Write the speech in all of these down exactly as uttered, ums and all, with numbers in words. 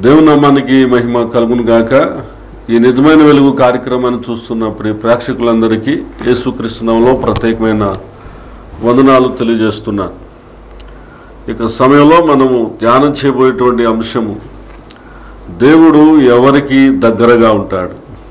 దేవుని నామానికి మహిమ కలుగును గాక. ఈ నిజమైన వెలుగు కార్యక్రమాన్ని చూస్తున్న ప్రియ ప్రేక్షకులందరికీ యేసుక్రీస్తు నామములో ప్రత్యేకమైన వందనాలు తెలియజేస్తున్నాను. ఇక సమయంలో మనము ధ్యానం చేయబోయేటువంటి అంశము, దేవుడు ఎవరికి దగ్గరగా ఉంటాడు.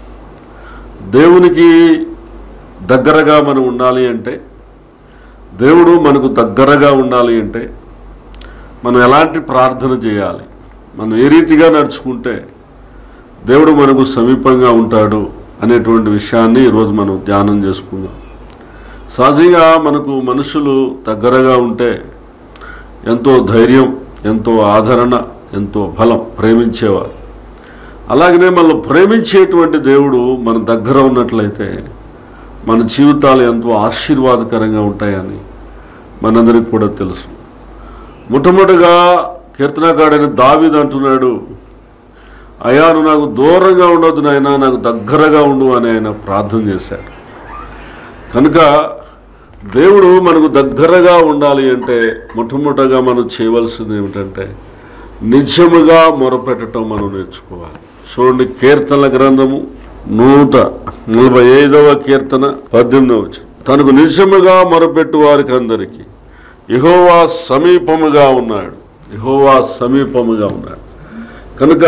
దేవునికి దగ్గరగా మనం ఉండాలి అంటే, దేవుడు మనకు దగ్గరగా ఉండాలి అంటే మనం ఎలాంటి ప్రార్థన చేయాలి, మనం ఏ రీతిగా నడుచుకుంటే దేవుడు మనకు సమీపంగా ఉంటాడు అనేటువంటి విషయాన్ని ఈరోజు మనం ధ్యానం చేసుకుందాం. సహజంగా మనకు మనుషులు దగ్గరగా ఉంటే ఎంతో ధైర్యం, ఎంతో ఆదరణ, ఎంతో బలం, ప్రేమించేవారు. అలాగనే మనం ప్రేమించేటువంటి దేవుడు మన దగ్గర ఉన్నట్లయితే మన జీవితాలు ఎంతో ఆశీర్వాదకరంగా ఉంటాయని మనందరికీ కూడా తెలుసు. మొట్టమొదటిగా కీర్తనకారుడైన దావీదు అంటున్నాడు, అయ్యా నువ్వు నాకు దూరంగా ఉండొద్దు నాయనా, నాకు దగ్గరగా ఉండు అని ఆయన ప్రార్థన చేశాడు. కనుక దేవుడు మనకు దగ్గరగా ఉండాలి అంటే మొట్టమొదటిగా మనం చేయవలసింది ఏమిటంటే నిజముగా మొరపెట్టడం మనం నేర్చుకోవాలి. చూడండి, కీర్తనల గ్రంథము నూట నలభై ఐదవ కీర్తన పద్దెనిమిదవ వచనం, తనకు నిజముగా మొరపెట్టు వారికి అందరికీ యెహోవా సమీపముగా ఉన్నాడు. యెహోవా సమీపముగా ఉన్నాడు. కనుక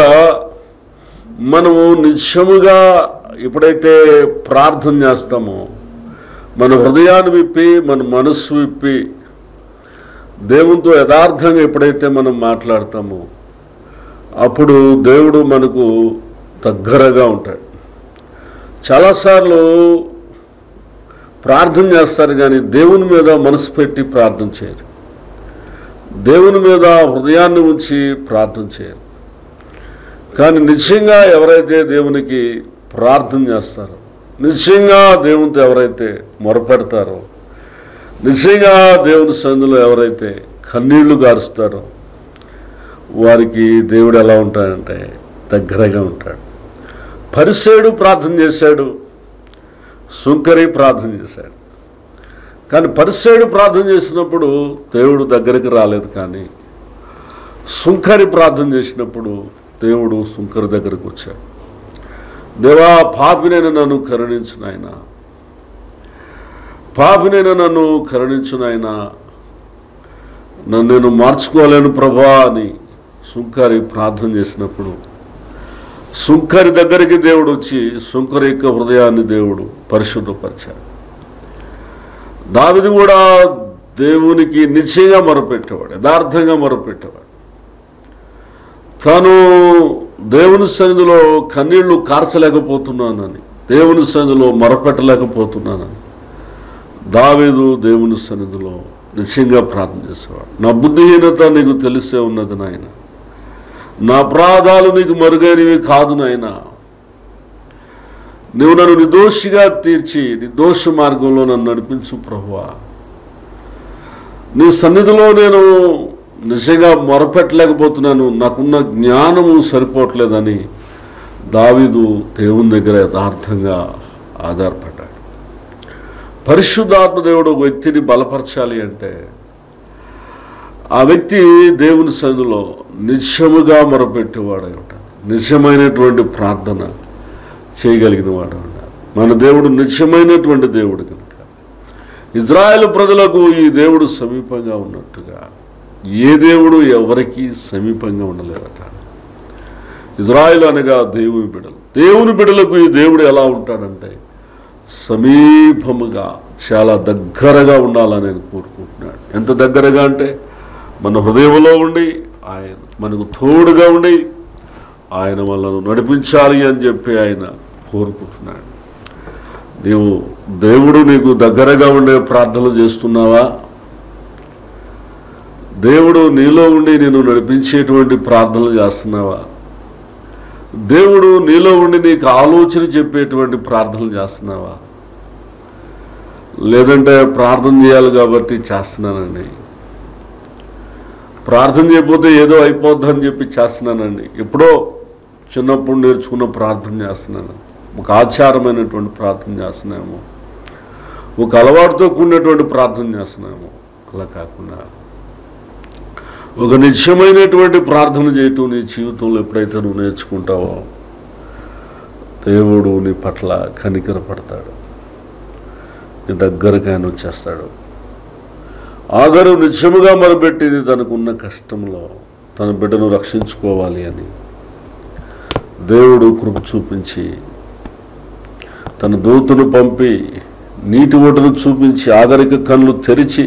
మనము నిజముగా ఎప్పుడైతే ప్రార్థన చేస్తామో, మన హృదయాన్ని విప్పి, మన మనస్సు విప్పి దేవునితో యథార్థంగా ఎప్పుడైతే మనం మాట్లాడతామో అప్పుడు దేవుడు మనకు దగ్గరగా ఉంటాడు. చాలాసార్లు ప్రార్థన చేస్తారు కానీ దేవుని మీద మనసు పెట్టి ప్రార్థన చేయరు, దేవుని మీద హృదయాన్ని ఉంచి ప్రార్థన చేయరు. కానీ నిజంగా ఎవరైతే దేవునికి ప్రార్థన చేస్తారో, నిజంగా దేవునితో ఎవరైతే మొరపెడతారో, నిజంగా దేవుని సన్నిధిలో ఎవరైతే కన్నీళ్లు గారుస్తారో వారికి దేవుడు ఎలా ఉంటాడంటే దగ్గరగా ఉంటాడు. పరిసేయుడు ప్రార్థన చేశాడు, సుంకరి ప్రార్థన చేశాడు. కానీ పరిసేయుడు ప్రార్థన చేసినప్పుడు దేవుడు దగ్గరికి రాలేదు, కానీ సుంకరి ప్రార్థన చేసినప్పుడు దేవుడు సుంకరి దగ్గరకు వచ్చాడు. దేవా, పాపినైనా నన్ను కరుణించు నాయనా, పాపినైనా నన్ను కరుణించు నాయనా, నన్ను నేను మార్చుకోలేను ప్రభా అని సుంకరి ప్రార్థన చేసినప్పుడు సుంకరి దగ్గరికి దేవుడు వచ్చి సుంకరి యొక్క హృదయాన్ని దేవుడు పరిశుద్ధపరిచాడు. దావీదు కూడా దేవునికి నిశ్చయంగా మొరపెట్టేవాడు, యథార్థంగా మొరపెట్టేవాడు. తాను దేవుని సన్నిధిలో కన్నీళ్లు కార్చలేకపోతున్నానని, దేవుని సన్నిధిలో మొరపెట్టలేకపోతున్నానని దావీదు దేవుని సన్నిధిలో నిశ్చయంగా ప్రార్థన చేసేవాడు. నా బుద్ధిహీనత నీకు తెలిసే ఉన్నది నాయన, నా అపరాధాలు నీకు మరుగైనవి కాదు నాయనా, నువ్వు నన్ను నిర్దోషిగా తీర్చి నిర్దోష మార్గంలో నన్ను నడిపించు ప్రభువా, నీ సన్నిధిలో నేను నిజంగా మొరపెట్టలేకపోతున్నాను, నాకున్న జ్ఞానము సరిపోవట్లేదని దావీదు దేవుని దగ్గర యథార్థంగా ఆధారపడ్డాడు. పరిశుద్ధాత్మ దేవుడు ఒక వ్యక్తిని బలపరచాలి అంటే ఆ వ్యక్తి దేవుని సన్నిధిలో నిజముగా మొరపెట్టేవాడై ఉంటాడు, నిజమైనటువంటి ప్రార్థన చేయగలిగిన వాడు ఉన్నాడు. మన దేవుడు నిజమైనటువంటి దేవుడు కనుక ఇజ్రాయేలు ప్రజలకు ఈ దేవుడు సమీపంగా ఉన్నట్టుగా ఏ దేవుడు ఎవరికి సమీపంగా ఉండలేదట. ఇజ్రాయేలు అనగా దేవుని బిడ్డలు, దేవుని బిడ్డలకు ఈ దేవుడు ఎలా ఉంటాడంటే సమీపముగా, చాలా దగ్గరగా ఉండాలని ఆయన కోరుకుంటున్నాడు. ఎంత దగ్గరగా అంటే మన హృదయంలో ఉండి ఆయన మనకు తోడుగా ఉండి ఆయన మనల్ని నడిపించాలి అని చెప్పి ఆయన కోరుకుంటున్నాడు. నీవు దేవుడు నీకు దగ్గరగా ఉండే ప్రార్థనలు చేస్తున్నావా? దేవుడు నీలో ఉండి నేను నడిపించేటువంటి ప్రార్థనలు చేస్తున్నావా? దేవుడు నీలో ఉండి నీకు ఆలోచన చెప్పేటువంటి ప్రార్థనలు చేస్తున్నావా? లేదంటే ప్రార్థన చేయాలి కాబట్టి చేస్తున్నానండి, ప్రార్థన చేయకపోతే ఏదో అయిపోద్దని చెప్పి చేస్తున్నానండి, ఎప్పుడో చిన్నప్పుడు నేర్చుకున్న ప్రార్థన చేస్తున్నాను, ఒక ఆచారమైనటువంటి ప్రార్థన చేస్తున్నాము, ఒక అలవాటుతో కూడినటువంటి ప్రార్థన చేస్తున్నాము. అలా కాకుండా ఒక నిత్యమైనటువంటి ప్రార్థన చేయటం నీ జీవితంలో ఎప్పుడైతే నువ్వు నేర్చుకుంటావో దేవుడు నీ పట్ల కనికరపడతాడు, నీ దగ్గరకు ఆయన వచ్చేస్తాడు. ఆగరు నిత్యముగా మొరపెట్టింది తనకున్న కష్టంలో తన బిడ్డను రక్షించుకోవాలి అని దేవుడు కృప చూపించి తన దూతను పంపి నీటి ఓటను చూపించి ఆగరికి కళ్ళు తెరిచి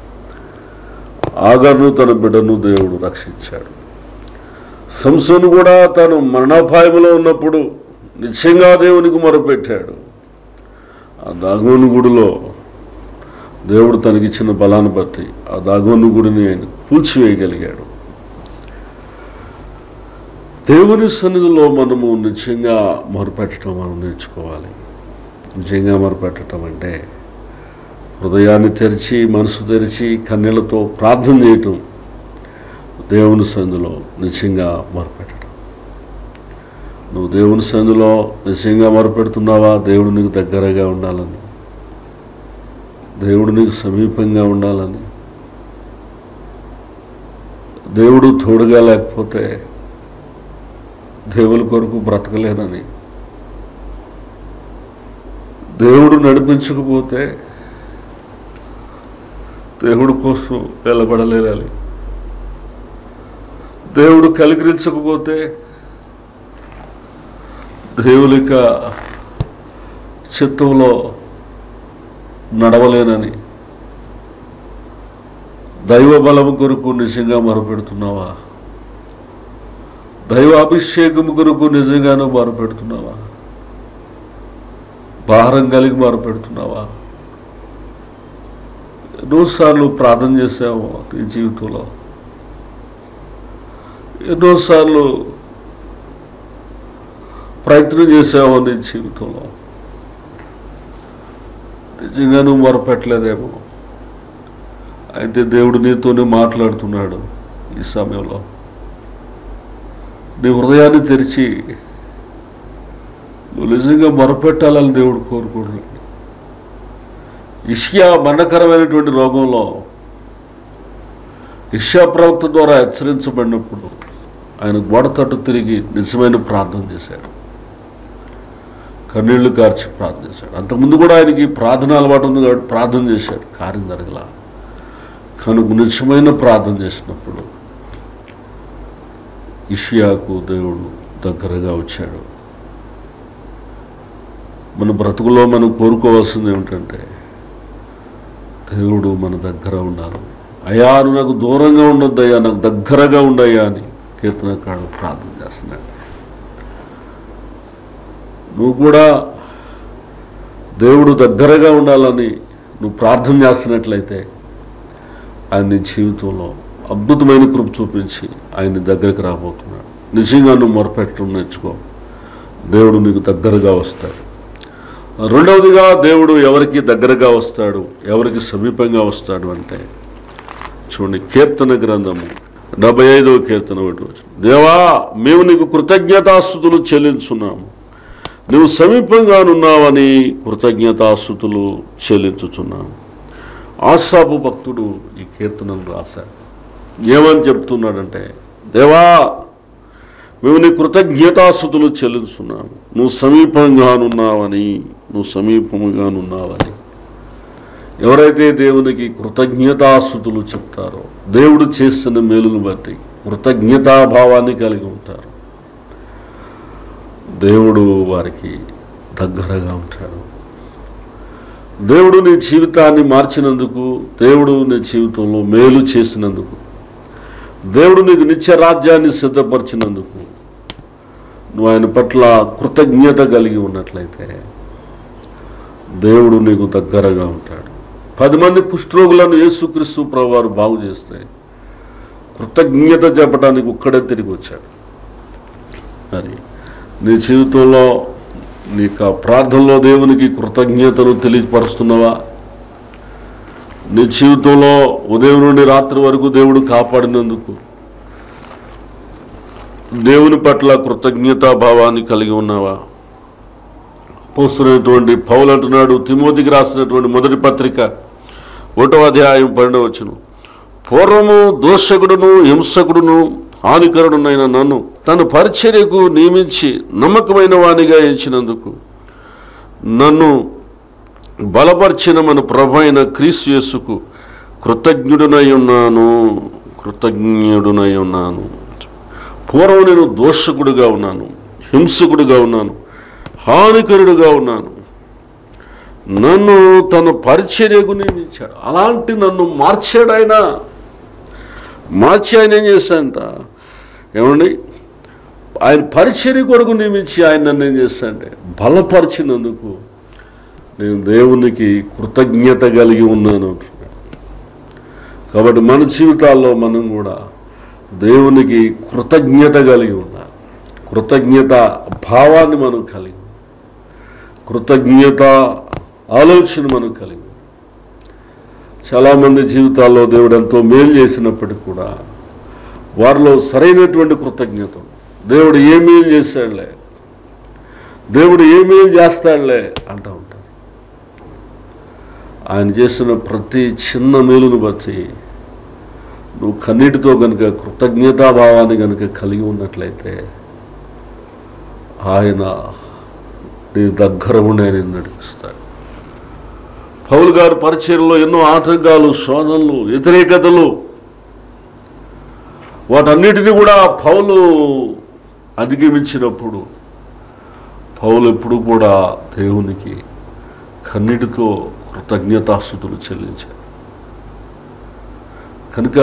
ఆగరును తన బిడ్డను దేవుడు రక్షించాడు. సంసోను కూడా తను మరణాపాయంలో ఉన్నప్పుడు నిశ్చయంగా దేవునికి మొరపెట్టాడు. ఆ దాగోను గుడిలో దేవుడు తనకిచ్చిన బలాన్ని బట్టి ఆ దాగోను గుడిని ఆయన కూల్చివేయగలిగాడు. దేవుని సన్నిధిలో మనము నిశ్చయంగా మొరపెట్టడం మనం నేర్చుకోవాలి. నిజంగా మొరపెట్టడం అంటే హృదయాన్ని తెరిచి మనసు తెరిచి కన్నీళ్లతో ప్రార్థన చేయటం, దేవుని సన్నిధిలో నిశ్చయంగా మొరపెట్టడం. నువ్వు దేవుని సన్నిధిలో నిశ్చయంగా మొరపెడుతున్నావా? దేవుడు నీకు దగ్గరగా ఉండాలని, దేవుడు నీకు సమీపంగా ఉండాలని. దేవుడు తోడుగా లేకపోతే దేవుని కొరకు బ్రతకలేనని, దేవుడు నడిపించకపోతే దేవుడి కోసం నిలబడలేదని, దేవుడు కలిగించకపోతే దేవుని యొక్క చిత్తంలో నడవలేనని, దైవ బలము కొరకు నిజంగా మొరపెడుతున్నావా? దైవ అభిషేకము కొరకు నిజంగానూ మొరపెడుతున్నావా? భారం కలిగి మొరపెడుతున్నావా? ఎన్నోసార్లు ప్రార్థన చేసావు నీ జీవితంలో, ఎన్నోసార్లు ప్రయత్నం చేసావు నీ జీవితంలో, నిజంగా నువ్వు మొరపెట్టలేదేమో. అయితే దేవుడు నీతోనే మాట్లాడుతున్నాడు ఈ సమయంలో. నీ హృదయాన్ని తెరిచి నువ్వు నిజంగా మొరపెట్టాలని దేవుడు కోరుకుంటున్నాడు. ఇష్యా మరణకరమైనటువంటి రోగంలో ఇష్యా ప్రవక్త ద్వారా హెచ్చరించబడినప్పుడు ఆయన గోడ తట్టు తిరిగి నిజమైన ప్రార్థన చేశాడు, కన్నీళ్లు కార్చి ప్రార్థన చేశాడు. అంతకుముందు కూడా ఆయనకి ప్రార్థన అలవాటు ఉంది కాబట్టి ప్రార్థన చేశాడు, కార్యం జరగల. కనుక నిజమైన ప్రార్థన చేసినప్పుడు ఇషియాకు దేవుడు దగ్గరగా వచ్చాడు. మన బ్రతుకులో మనం కోరుకోవాల్సింది ఏమిటంటే దేవుడు మన దగ్గర ఉండాలి. అయ్యా నువ్వు నాకు దూరంగా ఉండొద్దయ్యా, నాకు దగ్గరగా ఉండయ్యా అని కీర్తనకారుడు ప్రార్థన చేస్తున్నాడు. నువ్వు కూడా దేవుడు దగ్గరగా ఉండాలని నువ్వు ప్రార్థన చేస్తున్నట్లయితే ఆయన నీ జీవితంలో అద్భుతమైన కృప చూపించి ఆయన్ని దగ్గరికి రాబోతున్నాడు. నిజంగా నువ్వు మొరపెట్టడం నేర్చుకో, దేవుడు నీకు దగ్గరగా వస్తాడు. రెండవదిగా దేవుడు ఎవరికి దగ్గరగా వస్తాడు, ఎవరికి సమీపంగా వస్తాడు అంటే చూడండి, కీర్తన గ్రంథము డెబ్బై ఐదవ కీర్తన ఒకటి వచ్చింది. దేవా మేము నీకు కృతజ్ఞతాస్తుతులు చెల్లించున్నాము, నువ్వు సమీపంగానున్నావని కృతజ్ఞతాస్తుతులు చెల్లించుచున్నాము. ఆసాపు భక్తుడు ఈ కీర్తనను రాశాడు. ఏమని చెప్తున్నాడంటే, దేవా మేము నీ కృతజ్ఞతాస్తుతులు చెల్లించున్నాము, నువ్వు సమీపంగానున్నావని నువ్వు సమీపంగానున్నావని. ఎవరైతే దేవునికి కృతజ్ఞతాస్తుతులు చెప్తారో, దేవుడు చేస్తున్న మేలును బట్టి కృతజ్ఞతాభావాన్ని కలిగి ఉంటారు, దేవుడు వారికి దగ్గరగా ఉంటాడు. దేవుడు నీ జీవితాన్ని మార్చినందుకు, దేవుడు నీ జీవితంలో మేలు చేసినందుకు, దేవుడు నీకు నిత్య రాజ్యాన్ని సిద్ధపరిచినందుకు నువ్వు ఆయన పట్ల కృతజ్ఞత కలిగి ఉన్నట్లయితే దేవుడు నీకు దగ్గరగా ఉంటాడు. పది మంది కుష్ఠరోగులను యేసుక్రీస్తు ప్రభువారు బాగు చేస్తే కృతజ్ఞత చెప్పడానికి ఒక్కడే తిరిగి వచ్చాడు. మరి నీ జీవితంలో నీకు ప్రార్థనలో దేవునికి కృతజ్ఞతను తెలియపరుస్తున్నావా? నీ జీవితంలో ఉదయం నుండి రాత్రి వరకు దేవుడు కాపాడినందుకు దేవుని పట్ల కృతజ్ఞతా భావాన్ని కలిగి ఉన్నావా? పోస్తున్నటువంటి పౌలు అంటున్నాడు, తిమోతికి రాసినటువంటి మొదటి పత్రిక ఒకటవ అధ్యాయం పన్నెండవ వచనం, పూర్వము దోషకుడును హింసకుడును హానికరుడునైన నన్ను తన పరిచర్యకు నియమించి నమ్మకమైన వానిగా ఎంచినందుకు నన్ను బలపరిచిన మన ప్రభు అయిన క్రీస్తు యేసుకు కృతజ్ఞుడునై ఉన్నాను కృతజ్ఞుడునై ఉన్నాను పూర్వం నేను దోషకుడుగా ఉన్నాను, హింసకుడుగా ఉన్నాను, హానికరుడుగా ఉన్నాను. నన్ను తన పరిచర్యకు నియమించాడు. అలాంటి నన్ను మార్చాడు ఆయన. మార్చి ఆయన ఏం చేశాడంట ఏమండి, ఆయన పరిచర్య కొరకు నియమించి ఆయన నన్ను ఏం చేస్తాడంటే బలపరిచినందుకు నేను దేవునికి కృతజ్ఞత కలిగి ఉన్నాను అంటున్నాడు. కాబట్టి మన జీవితాల్లో మనం కూడా దేవునికి కృతజ్ఞత కలిగి ఉండాలి. కృతజ్ఞత భావాన్ని మనం కలిగి, కృతజ్ఞత ఆలోచన మనం కలిగి. చాలామంది జీవితాల్లో దేవుడు ఎంతో మేలు చేసినప్పటికీ కూడా వారిలో సరైనటువంటి కృతజ్ఞత, దేవుడు ఏ మేలు చేశాడులే, దేవుడు ఏ మేలు చేస్తాడులే అంటూ ఉంటారు. ఆయన చేసిన ప్రతి చిన్న మేలును బట్టి నువ్వు కన్నీటితో కనుక కృతజ్ఞతాభావాన్ని కనుక కలిగి ఉన్నట్లయితే ఆయన నీ దగ్గర ఉండి ఆయన నడిపిస్తాడు. పౌలు గారి పరిచర్యలో ఎన్నో ఆటంకాలు, శోధనలు, వ్యతిరేకతలు, వాటన్నిటినీ కూడా పౌలు అధిగమించినప్పుడు పౌలు ఎప్పుడు కూడా దేవునికి కన్నీటితో కృతజ్ఞతాస్తుతులు చెల్లించాడు. కనుక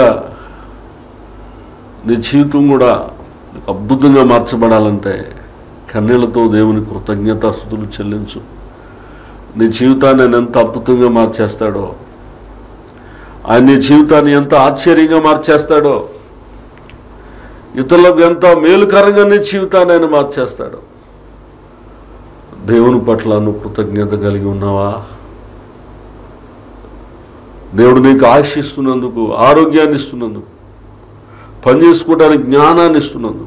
నీ జీవితం కూడా అద్భుతంగా మార్చబడాలంటే కన్నీళ్లతో దేవుని కృతజ్ఞతాస్తుతులు చెల్లించు. నీ జీవితాన్ని ఆయన ఎంత అద్భుతంగా మార్చేస్తాడో, ఆయన నీ జీవితాన్ని ఎంత ఆశ్చర్యంగా మార్చేస్తాడో, ఇతరులకు ఎంత మేలుకరంగా నీ జీవితాన్ని ఆయన మార్చేస్తాడో. దేవుని పట్ల నువ్వు కృతజ్ఞత కలిగి ఉన్నావా? దేవుడు నీకు ఆశిస్తున్నందుకు, ఆరోగ్యాన్ని ఇస్తున్నందుకు, పని చేసుకోవడానికి జ్ఞానాన్ని ఇస్తున్నందుకు,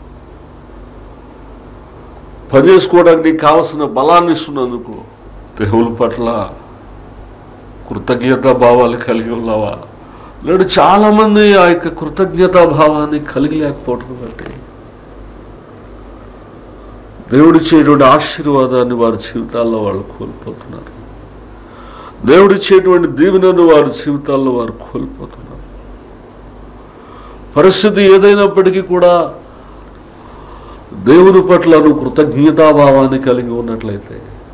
పని చేసుకోవడానికి నీకు కావలసిన బలాన్ని ఇస్తున్నందుకు దేవుని పట్ల కృతజ్ఞతా భావాలు కలిగి ఉన్నావా? లేడు చాలామంది ఆ యొక్క కృతజ్ఞతా భావాన్ని కలిగి లేకపోవడం బట్టి దేవుడిచ్చేటువంటి ఆశీర్వాదాన్ని వారి జీవితాల్లో వాళ్ళు కోల్పోతున్నారు. దేవుడిచ్చేటువంటి దీవెనను వారి జీవితాల్లో వారు కోల్పోతున్నారు. పరిస్థితి ఏదైనప్పటికీ కూడా దేవుని పట్ల నువ్వు కృతజ్ఞతాభావాన్ని కలిగి ఉన్నట్లయితే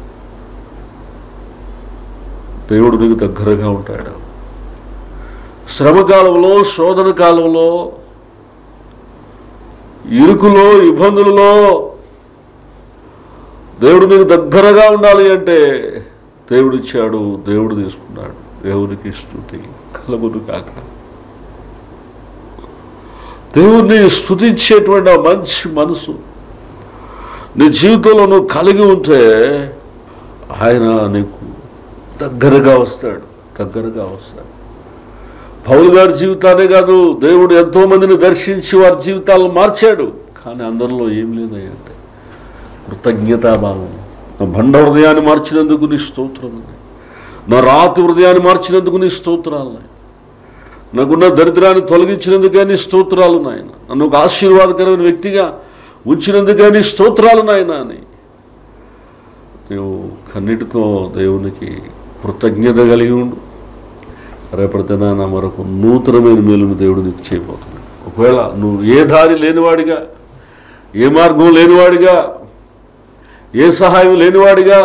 దేవుడు నీకు దగ్గరగా ఉంటాడు. శ్రమ కాలంలో, శోధన కాలంలో, ఇరుకులో, ఇబ్బందులలో దేవుడు నీకు దగ్గరగా ఉండాలి అంటే దేవుడు ఇచ్చాడు, దేవుడు తీసుకున్నాడు. దేవునికి స్తుతి కలుగును కాక. దేవుడిని స్తుతించేటువంటి ఆ మంచి మనసు నీ జీవితంలో నువ్వు కలిగి ఉంటే ఆయన నీకు దగ్గరగా వస్తాడు, దగ్గరగా వస్తాడు. పౌలు గారి జీవితానే కాదు, దేవుడు ఎంతో మందిని దర్శించి వారి జీవితాలను మార్చాడు. కానీ అందరిలో ఏం లేదంటే కృతజ్ఞతాభావం. నా బండ హృదయాన్ని మార్చినందుకు నీ స్తోత్రాలు, నా రాతి హృదయాన్ని మార్చినందుకు నీ స్తోత్రాలు, నాకున్న దరిద్రాన్ని తొలగించినందుకే నీ స్తోత్రాలు నాయన, నన్ను ఒక ఆశీర్వాదకరమైన వ్యక్తిగా ఉంచినందుకే నీ స్తోత్రాలు నాయన అని నువ్వు కన్నిటితో దేవునికి కృతజ్ఞత కలిగి ఉండు. రేపటి నా మరొక నూతనమైన మేలును దేవుడు నీకు చేయబోతున్నాడు. ఒకవేళ నువ్వు ఏ దారి లేనివాడిగా, ఏ మార్గం లేనివాడిగా, ఏ సహాయం లేనివాడిగా,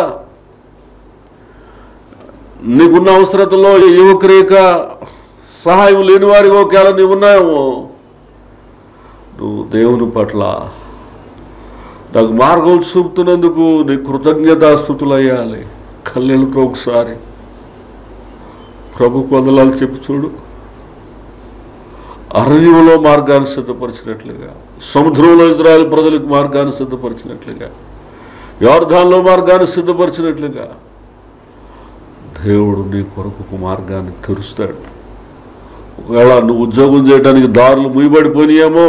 నీకున్న అవసరతలో ఏ ఒక్కరేక సహాయం లేనివాడిగా ఒకవేళ నీవు ఉన్నాయేమో, నువ్వు దేవుని పట్ల నాకు మార్గం చూపుతున్నందుకు నీ కృతజ్ఞతాస్తుతులు అయ్యాలి. కళ్ళెలతో ఒకసారి ప్రభుకు వందనాలు చెప్పు చూడు. అరణ్యంలో మార్గాన్ని సిద్ధపరిచినట్లుగా, సముద్రంలో ఇజ్రాయెల్ ప్రజలకు మార్గాన్ని సిద్ధపరిచినట్లుగా, యోర్దాన్లో మార్గాన్ని సిద్ధపరిచినట్లుగా దేవుడు నీ కొరకు మార్గాన్ని తెరుస్తాడు. ఒకవేళ నువ్వు ఉద్యోగం చేయడానికి దారులు ముయ్యబడిపోయినాయేమో,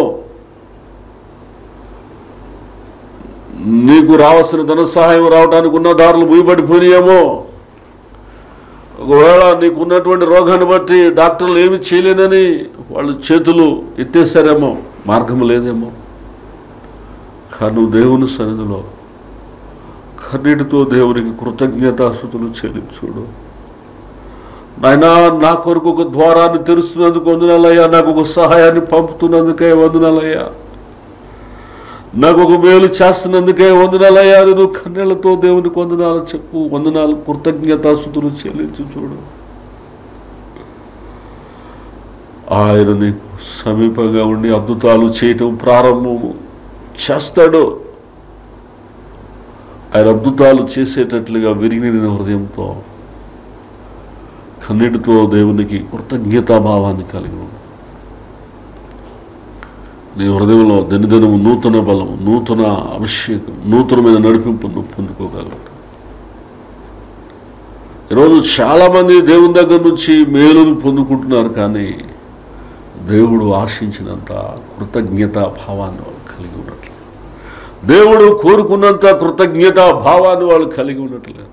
నీకు రావాల్సిన ధన సహాయం రావడానికి ఉన్న దారులు ముయ్యబడిపోయినాయేమో, ఒకవేళ నీకున్నటువంటి రోగాన్ని బట్టి డాక్టర్లు ఏమి చేయలేనని వాళ్ళు చేతులు ఎత్తేసారేమో, మార్గం లేదేమో. కానీ నువ్వు దేవుని సన్నిధిలో కన్నీటితో దేవునికి కృతజ్ఞతాస్తుతులు చెల్లించుడు. నాయనా, నా కొరకు ఒక ద్వారాన్ని తెరుస్తున్నందుకు వందనాలయ్యా, నాకు ఒక సహాయాన్ని పంపుతున్నందుకే వందనాలయ్యా, నాకు ఒక మేలు చేస్తున్నందుకే వందనాలయ్యా. నువ్వు కన్నీళ్లతో దేవునికి వందనాలు చెప్పు, వందనాలు కృతజ్ఞతాస్తుతులు చెల్లించు చూడు. ఆయన నీకు సమీపంగా ఉండి అద్భుతాలు చేయటం ప్రారంభము చేస్తాడు. ఆయన అద్భుతాలు చేసేటట్లుగా విరిగిన హృదయంతో కన్నీటితో దేవునికి కృతజ్ఞతాభావాన్ని కలిగి ఉంది. నీ హృదయంలో దినదినము నూతన బలము, నూతన అభిషేకం, నూతనమైన నడిపింపును పొందుకోగలరు. ఈరోజు చాలామంది దేవుని దగ్గర నుంచి మేలును పొందుకుంటున్నారు, కానీ దేవుడు ఆశించినంత కృతజ్ఞతా భావాన్ని వాళ్ళు కలిగి ఉన్నట్లేదు. దేవుడు కోరుకున్నంత కృతజ్ఞతా భావాన్ని వాళ్ళు కలిగి ఉన్నట్లేదు.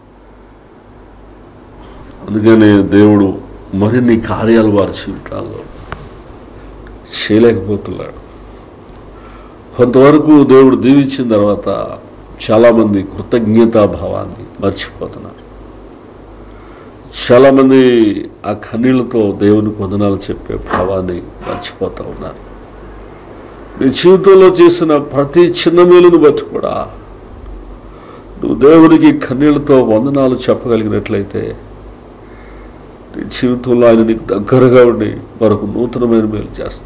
అందుకనే దేవుడు మరిన్ని కార్యాలు వారి జీవితాల్లో చేయలేకపోతున్నాడు. కొంతవరకు దేవుడు దీవించిన తర్వాత చాలామంది కృతజ్ఞతా భావాన్ని మర్చిపోతున్నారు. చాలామంది ఆ కన్నీళ్లతో దేవునికి వందనాలు చెప్పే భావాన్ని మర్చిపోతూ ఉన్నారు. నీ జీవితంలో చేసిన ప్రతి చిన్న మేలును బట్టి కూడా నువ్వు దేవునికి కన్నీళ్లతో వందనాలు చెప్పగలిగినట్లయితే నీ జీవితంలో ఆయన నీకు దగ్గరగా ఉండి మరొక నూతనమైన మేలు చేస్తాడు.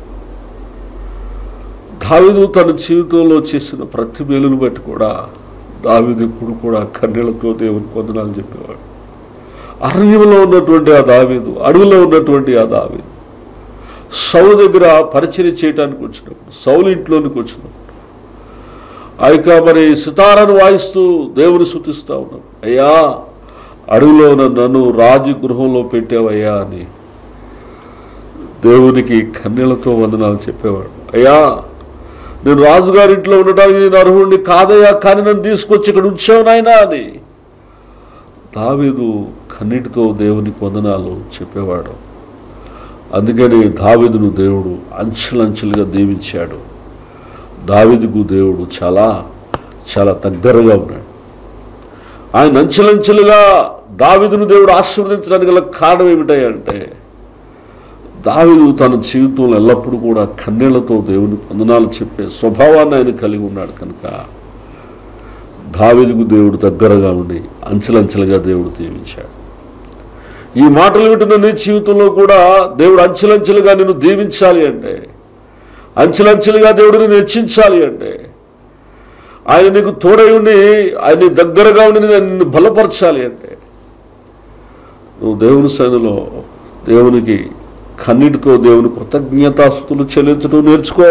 దావీదు తన జీవితంలో చేసిన ప్రతి మేలును బట్టి కూడా దావీదు ఎప్పుడు కూడా కన్నీళ్లతో దేవునికి వందనాలు చెప్పేవాడు. అరణ్యంలో ఉన్నటువంటి ఆ దావీదు, అడవిలో ఉన్నటువంటి ఆ దావీదు సౌలు దగ్గర పరిచర్య చేయడానికి వచ్చినప్పుడు, సౌలు ఇంట్లోనికి వచ్చినప్పుడు ఆ యొక్క మరి సితారాను వాయిస్తూ దేవుని స్తుతిస్తూ ఉన్నాడు. అయ్యా, అడవిలో నన్ను రాజగృహంలో పెట్టావయ్యా అని దేవునికి కన్నీళ్లతో వందనాలు చెప్పేవాడు. అయ్యా, నేను రాజుగారింట్లో ఉండటానికి నేను అర్హుడిని కాదయ్యా, కానీ నన్ను తీసుకొచ్చి ఇక్కడ ఉంచావు నాయనా అని దావీదు కన్నీటితో దేవునికి వందనాలు చెప్పేవాడు. అందుకని దావీదును దేవుడు అంచెలంచెలుగా దీవించాడు. దావీదుకు దేవుడు చాలా చాలా దగ్గరగా ఉన్నాడు. ఆయన అంచెలంచెలుగా దావీదును దేవుడు ఆశీర్వదించడానికి గల కారణం ఏమిటంటే దావీదు తన జీవితంలో ఎల్లప్పుడూ కూడా కన్నీళ్లతో దేవునికి వందనాలు చెప్పే స్వభావాన్ని ఆయన కలిగి ఉన్నాడు. కనుక దావీదుకు దేవుడు దగ్గరగా ఉండి అంచెలంచెలుగా దేవుడు దీవించాడు. ఈ మాటలు వింటున్న నీ జీవితంలో కూడా దేవుడు అంచెలంచెలుగా నిన్ను దీవించాలి అంటే, అంచెలంచెలుగా దేవుడు నిన్ను హెచ్చించాలి అంటే, ఆయన నీకు తోడై ఉండి ఆయన దగ్గరగా ఉండి నిన్ను బలపరచాలి అంటే నువ్వు దేవుని సన్నిధిలో దేవునికి కన్నీటితో దేవుని కృతజ్ఞతాస్తుతులు చెల్లించడం నేర్చుకో.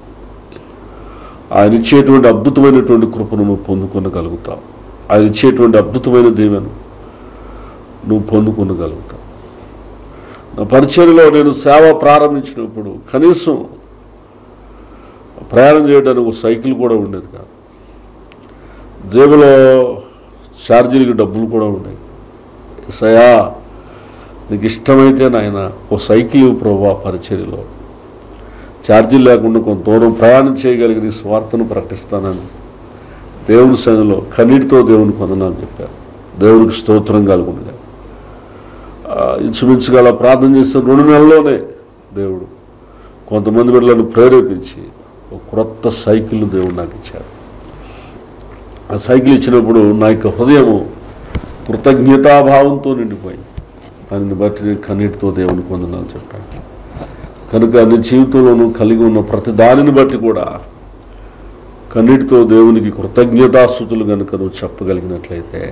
ఆయన ఇచ్చేటువంటి అద్భుతమైనటువంటి కృపను నువ్వు పొందుకొనగలుగుతావు. ఆయన ఇచ్చేటువంటి అద్భుతమైన దీవెను నువ్వు పొందుకొనగలుగుతావు. నా పరిచర్యలో నేను సేవ ప్రారంభించినప్పుడు కనీసం ప్రయాణం చేయడానికి ఒక సైకిల్ కూడా ఉండేది కాదు. జేబులో ఛార్జీలకి డబ్బులు కూడా ఉండేవి. సయా, నీకు ఇష్టమైతే నాయన ఓ సైకిల్ ప్రభా పరిచర్యలో ఛార్జీలు లేకుండా కొంత దూరం ప్రయాణం చేయగలిగి నీ స్వార్థను ప్రకటిస్తానని దేవుని సన్నిధిలో కన్నీటితో దేవునికి వందనాలు చెప్పారు. దేవునికి స్తోత్రం కలుగుండగా ఇంచుమించుగా అలా ప్రార్థన చేస్తే రెండు నెలల్లోనే దేవుడు కొంతమంది బిడ్డలను ప్రేరేపించి ఒక క్రొత్త సైకిల్ దేవుడు నాకు ఇచ్చాడు. ఆ సైకిల్ ఇచ్చినప్పుడు నా యొక్క హృదయము కృతజ్ఞతాభావంతో నిండిపోయింది. దానిని బట్టి నేను కన్నీటితో దేవునికి వందనాలు చెప్పాను. కనుక నీ జీవితంలో నువ్వు కలిగి ఉన్న ప్రతి దానిని బట్టి కూడా కన్నీటితో దేవునికి కృతజ్ఞతాస్తుతులు కనుక నువ్వు చెప్పగలిగినట్లయితే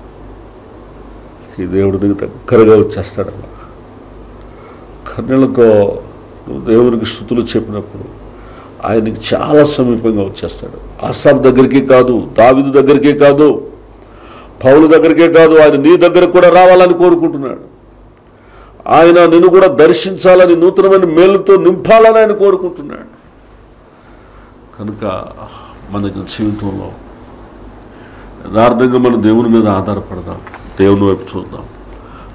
ఈ దేవుడు నీకు దగ్గరగా వచ్చేస్తాడమ్మా. కన్నీళ్లతో నువ్వు దేవునికి స్తుతులు చెప్పినప్పుడు ఆయనకి చాలా సమీపంగా వచ్చేస్తాడు. ఆసాబ్ దగ్గరికే కాదు, దావీదు దగ్గరికే కాదు, పౌలు దగ్గరికే కాదు, ఆయన నీ దగ్గరకు కూడా రావాలని కోరుకుంటున్నాడు. ఆయన నిన్ను కూడా దర్శించాలని, నూతనమైన మేలుతో నింపాలని ఆయన కోరుకుంటున్నాడు. కనుక మనకి జీవితంలో యథార్థంగా మన దేవుని మీద ఆధారపడదాం, దేవుని వైపు చూద్దాం.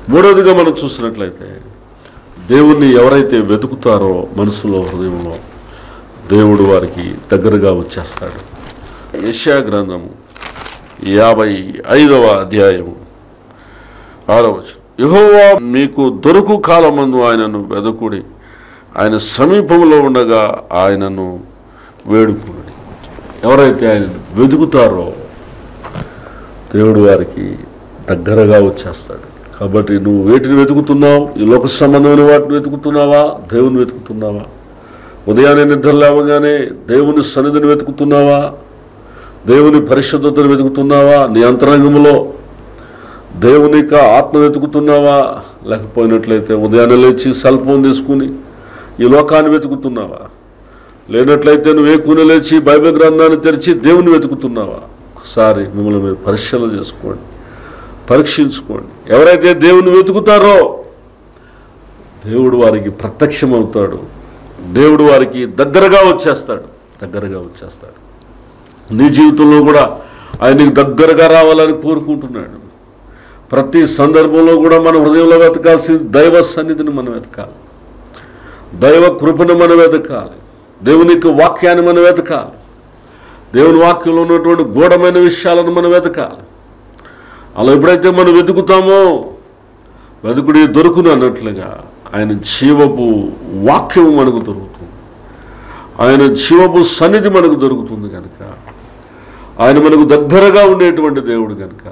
మూడవదిగా మనం చూసినట్లయితే దేవుణ్ణి ఎవరైతే వెతుకుతారో మనసులో హృదయంలో దేవుడు వారికి దగ్గరగా వచ్చేస్తాడు. యెషయా గ్రంథము యాభై ఐదవ అధ్యాయము ఆరవ వచనం, యెహోవా మీకు దొరుకు కాలమందు ఆయనను వెదకుడి, ఆయన సమీపంలో ఉండగా ఆయనను వేడుకుడి. ఎవరైతే ఆయనను వెతుకుతారో దేవుడు వారికి దగ్గరగా వచ్చేస్తాడు. కాబట్టి నువ్వు వేటిని వెతుకుతున్నావు? ఈ లోక సంబంధమైన వాటిని వెతుకుతున్నావా? దేవుని వెతుకుతున్నావా? ఉదయాన్నే నిద్ర లేవగానే దేవుని సన్నిధిని వెతుకుతున్నావా? దేవుని పరిశుద్ధతను వెతుకుతున్నావా? నీ అంతరంగంలో దేవుని యొక్క ఆత్మ వెతుకుతున్నావా? లేకపోయినట్లయితే ఉదయాన్నే లేచి సెల్ ఫోన్ తీసుకుని ఈ లోకాన్ని వెతుకుతున్నావా? లేనట్లయితే నువ్వు వేకుని లేచి బైబిల్ గ్రంథాన్ని తెరిచి దేవుని వెతుకుతున్నావా? ఒకసారి మిమ్మల్ని మీరు పరిశీలన చేసుకోండి, పరీక్షించుకోండి. ఎవరైతే దేవుని వెతుకుతారో దేవుడు వారికి ప్రత్యక్షమవుతాడు, దేవుడు వారికి దగ్గరగా వచ్చేస్తాడు దగ్గరగా వచ్చేస్తాడు నీ జీవితంలో కూడా ఆయనకి దగ్గరగా రావాలని కోరుకుంటున్నాడు. ప్రతి సందర్భంలో కూడా మన హృదయంలో వెతకాల్సిన దైవ సన్నిధిని మనం వెతకాలి, దైవ కృపను మనం వెతకాలి, దేవుని యొక్క వాక్యాన్ని మనం వెతకాలి, దేవుని వాక్యంలో ఉన్నటువంటి గూఢమైన విషయాలను మనం వెతకాలి. అలా ఎప్పుడైతే మనం వెతుకుతామో వెతుకుడి దొరుకును అన్నట్లుగా ఆయన జీవపు వాక్యము మనకు దొరుకుతుంది, ఆయన జీవపు సన్నిధి మనకు దొరుకుతుంది. కనుక ఆయన మనకు దగ్గరగా ఉండేటువంటి దేవుడు కనుక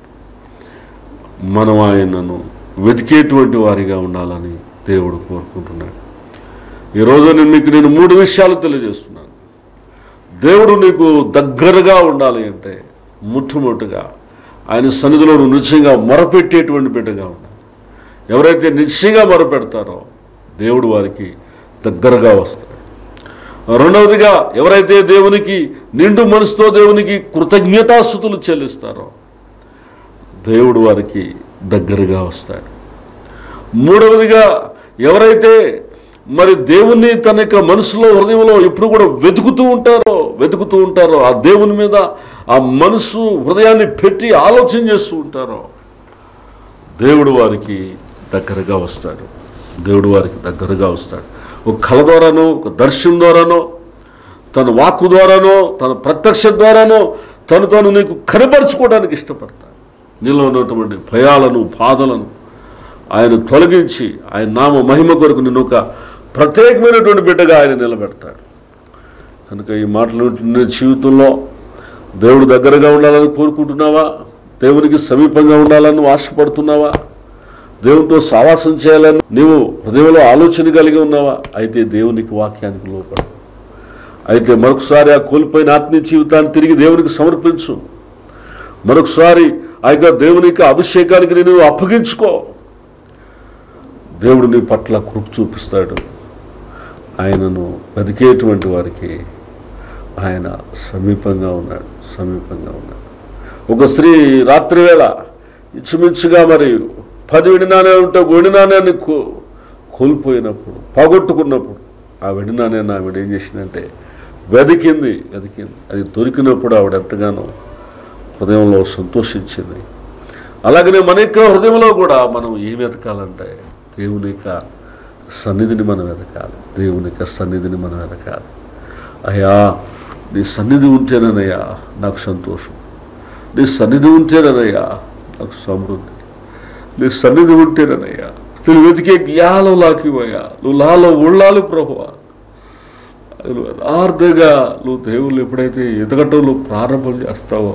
మనం ఆయనను వెతికేటువంటి వారిగా ఉండాలని దేవుడు కోరుకుంటున్నాడు. ఈరోజు నేను మీకు నేను మూడు విషయాలు తెలియజేస్తున్నాను. దేవుడు నీకు దగ్గరగా ఉండాలి అంటే మొట్టమొదటిగా ఆయన సన్నిధిలో నువ్వు నిశ్చయంగా మొరపెట్టేటువంటి బిడ్డగా ఉండాలి. ఎవరైతే నిశ్చయంగా మొరపెడతారో దేవుడు వారికి దగ్గరగా వస్తాడు. రెండవదిగా ఎవరైతే దేవునికి నిండు మనసుతో దేవునికి కృతజ్ఞతాస్తుతులు చెల్లిస్తారో దేవుడు వారికి దగ్గరగా వస్తాడు. మూడవదిగా ఎవరైతే మరి దేవుణ్ణి తన యొక్క మనసులో హృదయంలో ఎప్పుడు కూడా వెతుకుతూ ఉంటారో వెతుకుతూ ఉంటారో ఆ దేవుని మీద ఆ మనసు హృదయాన్ని పెట్టి ఆలోచన చేస్తూ ఉంటారో దేవుడు వారికి దగ్గరగా వస్తాడు దేవుడు వారికి దగ్గరగా వస్తాడు ఒక కళ ద్వారానో ఒక దర్శనం ద్వారానో తన వాక్కు ద్వారానో తన ప్రత్యక్ష ద్వారానో తను తాను నీకు కనపరుచుకోవడానికి ఇష్టపడతాడు. నీలో ఉన్నటువంటి భయాలను బాధలను ఆయన తొలగించి ఆయన నామ మహిమ కొరకు నిన్ను ఒక ప్రత్యేకమైనటువంటి బిడ్డగా ఆయన నిలబెడతాడు. కనుక ఈ మాటలు వింటున్న జీవితంలో దేవుడు దగ్గరగా ఉండాలని కోరుకుంటున్నావా? దేవునికి సమీపంగా ఉండాలని ఆశపడుతున్నావా? దేవునితో సావాసం చేయాలని నీవు హృదయంలో ఆలోచన కలిగి ఉన్నావా? అయితే దేవునికి వాక్యానికి లోపడు. అయితే మరొకసారి ఆ కోల్పోయిన ఆత్మీయ జీవితాన్ని తిరిగి దేవునికి సమర్పించు. మరొకసారి ఆ యొక్క దేవునికి అభిషేకానికి నేను అప్పగించుకో. దేవుడు నీ పట్ల కృప చూపిస్తాడు. ఆయనను బతికేటువంటి వారికి ఆయన సమీపంగా ఉన్నాడు సమీపంగా ఉన్నాడు ఒక స్త్రీ రాత్రి వేళ ఇంచుమించుగా మరి పది వెండి నాణ్యాలు ఉంటే వెండి నాణ్యాన్ని కో కోల్పోయినప్పుడు పోగొట్టుకున్నప్పుడు ఆ వెండి నాణ్యాన్ని ఆవిడ ఏం చేసిందంటే వెతికింది వెతికింది అది దొరికినప్పుడు ఆవిడ ఎంతగానో హృదయంలో సంతోషించింది. అలాగనే మన యొక్క హృదయంలో కూడా మనం ఏం వెతకాలంటే దేవుని యొక్క సన్నిధిని మనం వెతకాలి దేవుని యొక్క సన్నిధిని మనం వెతకాలి. అయ్యా నీ సన్నిధి ఉంటేనయ్యా నాకు సంతోషం, నీ సన్నిధి ఉంటేనయ్యా నాకు సమృద్ధి, నీ సన్నిధి ఉంటేనయ్యా నువ్వు వెతికే జ్ఞానం లాకివయ్యా నువ్వు లాలో ఉళ్ళాలి ప్రభువా. నువ్వు యథార్థంగా నువ్వు దేవుళ్ళు ఎప్పుడైతే ఎదగటంలో ప్రారంభం చేస్తావో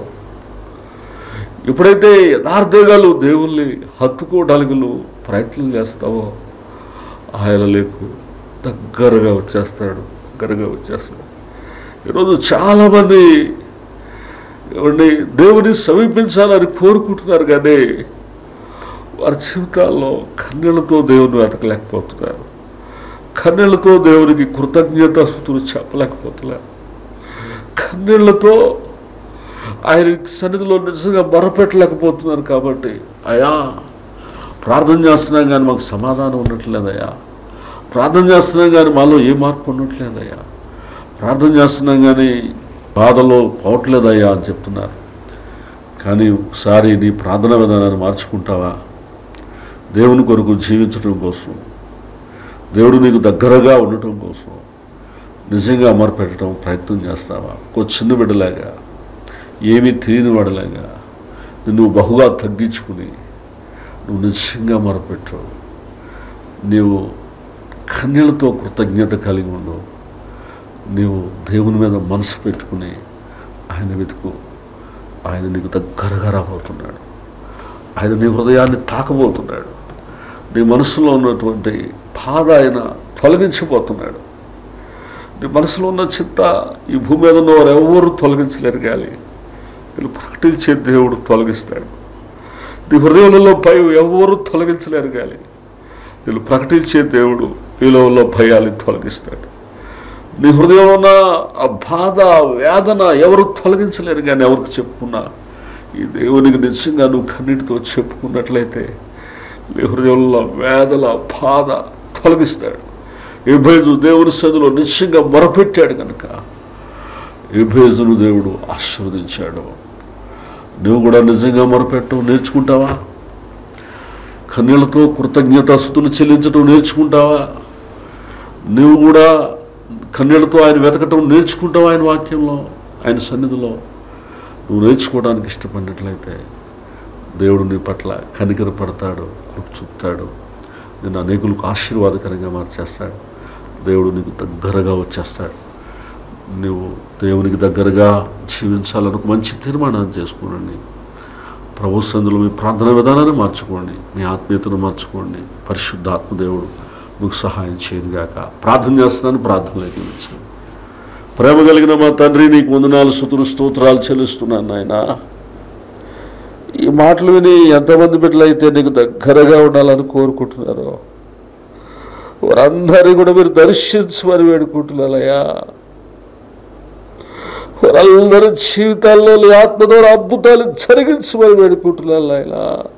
ఎప్పుడైతే యథార్థంగా నువ్వు దేవుల్ని హత్తుకోవడానికి నువ్వు ప్రయత్నం చేస్తావో ఆయన లేకు దగ్గరగా వచ్చేస్తాడు దగ్గరగా వచ్చేస్తాడు. ఈరోజు చాలామంది ఏమండి దేవుని సమీపించాలని కోరుకుంటున్నారు కానీ వారి జీవితాల్లో కన్నీళ్లతో దేవుని వెతకలేకపోతున్నారు, కన్నీళ్లతో దేవునికి కృతజ్ఞతాస్తుతులు చెప్పలేకపోతున్నారు, కన్నీళ్లతో ఆయన సన్నిధిలో నిజంగా మొరపెట్టలేకపోతున్నారు. కాబట్టి అయ్యా ప్రార్థన చేస్తున్నాం కానీ మాకు సమాధానం ఉండట్లేదయ్యా, ప్రార్థన చేస్తున్నాం కానీ మాలో ఏ మార్పు ఉండట్లేదయ్యా, ప్రార్థన చేస్తున్నాం కానీ బాధలో పోవట్లేదయ్యా అని చెప్తున్నారు. కానీ ఒకసారి నీ ప్రార్థన విధానాన్ని మార్చుకుంటావా? దేవుని కొరకు జీవించడం కోసం, దేవుడు నీకు దగ్గరగా ఉండటం కోసం నిజంగా మొరపెట్టడం ప్రయత్నం చేస్తావా? ఒక చిన్న బిడ్డలాగా, ఏమీ తెలియని వాడిలాగా నువ్వు బహుగా తగ్గించుకుని నువ్వు నిజంగా మొరపెట్టు. నీవు కన్యలతో కృతజ్ఞత కలిగి ఉండు. నీవు దేవుని మీద మనసు పెట్టుకుని ఆయన వెతుకు. ఆయన నీకు దగ్గరగా రాబోతున్నాడు. ఆయన నీ హృదయాన్ని తాకబోతున్నాడు. నీ మనసులో ఉన్నటువంటి బాధ ఆయన తొలగించబోతున్నాడు. నీ మనసులో ఉన్న చింత ఈ భూమి మీద ఉన్నవారు ఎవరు తొలగించలేరు, కానీ వీళ్ళు ప్రకటించే దేవుడు తొలగిస్తాడు. నీ హృదయంలో భయం ఎవరు తొలగించలేరు, కానీ వీళ్ళు ప్రకటించే దేవుడు వీళ్ళలో భయాన్ని తొలగిస్తాడు. నీ హృదయంలో ఉన్న ఆ బాధ వేదన ఎవరు తొలగించలేరు, కానీ ఎవరికి చెప్పుకున్నా ఈ దేవునికి నిజంగా నువ్వు కన్నీటితో చెప్పుకున్నట్లయితే నీ హృదయంలో వేదన బాధ తొలగిస్తాడు. ఎబేజు దేవుని సన్నిధిలో నిశ్చయంగా మొరపెట్టాడు కనుక ఎబేజును దేవుడు ఆశీర్వదించాడు. నువ్వు కూడా నిజంగా మొరపెట్టడం నేర్చుకుంటావా? కన్యలతో కృతజ్ఞతాస్తుతులు చెల్లించడం నేర్చుకుంటావా? నువ్వు కూడా కన్యలతో ఆయన వెతకటం నేర్చుకుంటావా? ఆయన వాక్యంలో, ఆయన సన్నిధిలో నువ్వు నేర్చుకోవడానికి ఇష్టపడినట్లయితే దేవుడు నీ పట్ల కనికర పడతాడు, కృప చూపుతాడు. నిన్ను అనేకులకు ఆశీర్వాదకరంగా మార్చేస్తాడు. దేవుడు నీకు దగ్గరగా వచ్చేస్తాడు. నువ్వు దేవునికి దగ్గరగా జీవించాలనుకు మంచి తీర్మానాన్ని చేసుకోండి. ప్రభు సన్నిధిలో మీ ప్రార్థన విధానాన్ని మార్చుకోండి, మీ ఆత్మీయతను మార్చుకోండి. పరిశుద్ధ ఆత్మదేవుడు మీకు సహాయం చేయనుగాక. ప్రార్థన చేస్తున్నాను, ప్రార్థనలోకి వెళ్ళించండి. ప్రేమ కలిగిన మా తండ్రి, నీకు వందనాలు, స్తుతులు, స్తోత్రాలు చెల్లిస్తున్నాను నాయన. ఈ మాటలు విని ఎంతమంది బిడ్డలు అయితే నీకు దగ్గరగా ఉండాలని కోరుకుంటున్నారో వారందరినీ కూడా మీరు దర్శించమని వేడుకుంటున్నారయ్యా. వారందరి జీవితాల్లో ఆత్మ ద్వారా అద్భుతాలు జరిగించమని వేడుకుంటున్నారు ఆయన.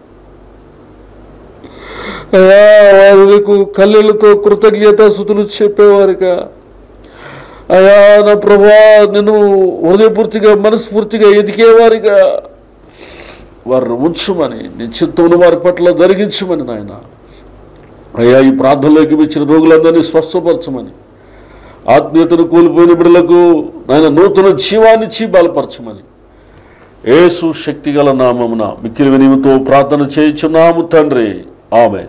అయ్యా, వారు నీకు కళ్ళతో కృతజ్ఞతాస్తుతులు చెప్పేవారుగా, అయ్యా నా ప్రభా నేను హృదయపూర్తిగా మనస్ఫూర్తిగా ఎదిగేవారిగా వారిని ఉంచుమని, నీ చిత్తమును వారి పట్ల జరిగించమని నాయన. అయ్యా, ఈ ప్రార్థనలోకి ఇచ్చిన రోగులందరినీ స్వస్థపరచమని, ఆత్మీయతను కోల్పోయిన బిడ్డలకు నాయన నూతన జీవాన్నిచ్చి బలపరచమని యేసు శక్తిగల నామమున మిక్కిలి వినయముతో ప్రార్థన చేయుచున్నాము తండ్రి. ఆమేన్.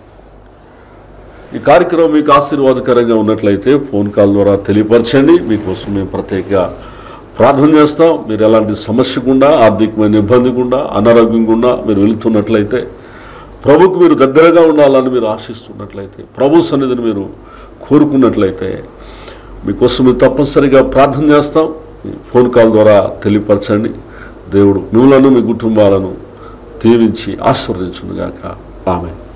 ఈ కార్యక్రమం మీకు ఆశీర్వాదకరంగా ఉన్నట్లయితే ఫోన్ కాల్ ద్వారా తెలియపరచండి. మీకోసం మేము ప్రత్యేకంగా ప్రార్థన చేస్తాం. మీరు ఎలాంటి సమస్య గుండా, ఆర్థికమైన ఇబ్బంది గుండా, అనారోగ్యం గుండా మీరు వెళుతున్నట్లయితే, ప్రభుకు మీరు దగ్గరగా ఉండాలని మీరు ఆశిస్తున్నట్లయితే, ప్రభు సన్నిధిని మీరు కోరుకున్నట్లయితే మీకోసం మేము తప్పనిసరిగా ప్రార్థన చేస్తాం. ఫోన్ కాల్ ద్వారా తెలియపరచండి. దేవుడు మిమ్మల్ని, మీ కుటుంబాలను దీవించి ఆశీర్వదించునుగాక. ఆమేన్.